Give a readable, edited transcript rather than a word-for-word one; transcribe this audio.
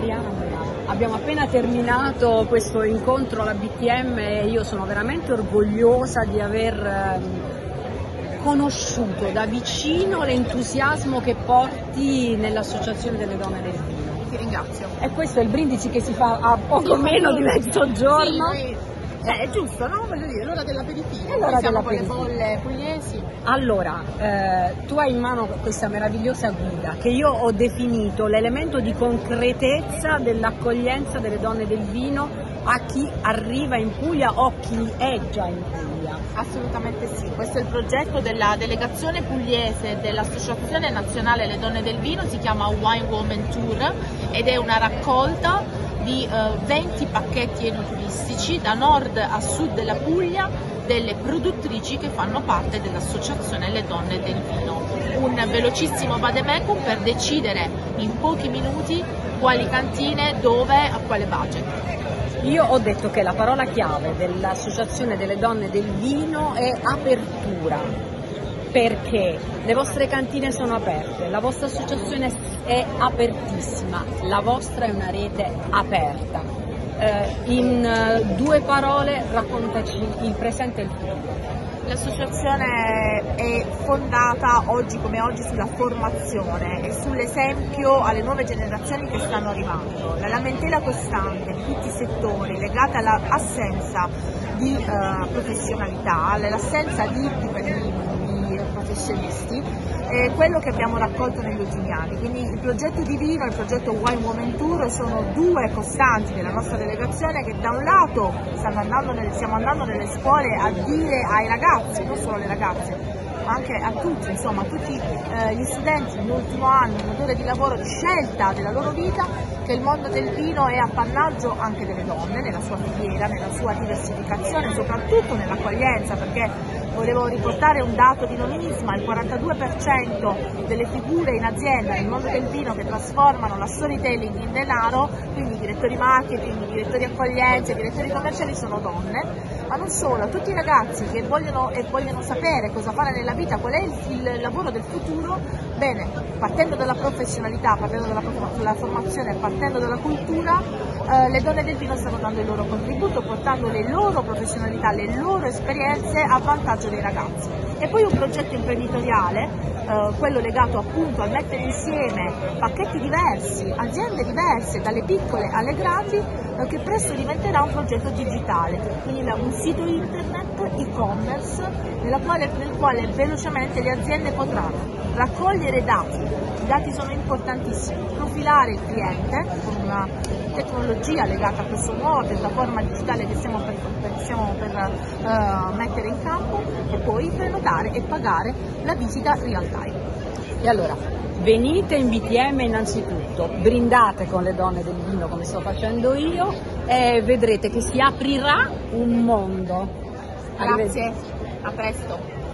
Abbiamo appena terminato questo incontro alla BTM e io sono veramente orgogliosa di aver conosciuto da vicino l'entusiasmo che porti nell'Associazione delle Donne del Vino. Ti ringrazio. E questo è il brindisi che si fa a poco meno di mezzogiorno. Sì, è giusto, no? Voglio dire, l'ora dell'aperitivo. È l'ora siamo dell'aperitivo. con le folle pugliesi. Allora, tu hai in mano questa meravigliosa guida che io ho definito l'elemento di concretezza dell'accoglienza delle donne del vino a chi arriva in Puglia o chi è già in Puglia. Assolutamente sì, questo è il progetto della delegazione pugliese dell'Associazione Nazionale Le Donne del Vino, si chiama Wine Woman Tour ed è una raccolta di 20 pacchetti enoturistici da nord a sud della Puglia delle produttrici che fanno parte dell'Associazione Le Donne del Vino. Un velocissimo vademecum per decidere in pochi minuti quali cantine, dove, a quale budget. Io ho detto che la parola chiave dell'Associazione delle Donne del Vino è apertura, perché le vostre cantine sono aperte, la vostra associazione è apertissima, la vostra è una rete aperta. In due parole raccontaci il presente e il futuro. L'associazione è fondata oggi come oggi sulla formazione e sull'esempio alle nuove generazioni che stanno arrivando. La lamentela costante di tutti i settori legata all'assenza di professionalità, all'assenza di professionisti, è quello che abbiamo raccolto negli ultimi anni. Quindi il progetto di vino e il progetto Wine Woman Tour sono due costanti della nostra delegazione che da un lato stiamo andando nelle scuole a dire ai ragazzi, non solo alle ragazze, ma anche a tutti, insomma, a tutti gli studenti nell'ultimo anno, in odore di lavoro, di scelta della loro vita, che il mondo del vino è appannaggio anche delle donne, nella sua filiera, nella sua diversificazione, soprattutto nell'accoglienza, perché volevo riportare un dato di nomisma: il 42% delle figure in azienda nel mondo del vino che trasformano la storytelling in denaro, quindi i direttori marketing, i direttori accoglienza, i direttori commerciali, sono donne. Ma non solo, tutti i ragazzi che vogliono sapere cosa fare nella vita, qual è il lavoro del futuro, bene, partendo dalla professionalità, partendo dalla formazione, partendo dalla cultura, le donne del vino stanno dando il loro contributo, portando le loro professionalità, le loro esperienze a vantaggio dei ragazzi. E poi un progetto imprenditoriale, quello legato appunto al mettere insieme pacchetti diversi, aziende diverse, dalle piccole alle grandi, che presto diventerà un progetto digitale, quindi un sito internet, e-commerce, nel quale velocemente le aziende potranno raccogliere dati. I dati sono importantissimi, profilare il cliente con una tecnologia legata a questa nuova piattaforma digitale che stiamo per mettere in campo, e poi prenotare e pagare la visita real time. E allora, venite in BTM innanzitutto, brindate con le donne del vino come sto facendo io e vedrete che si aprirà un mondo. Grazie, a presto.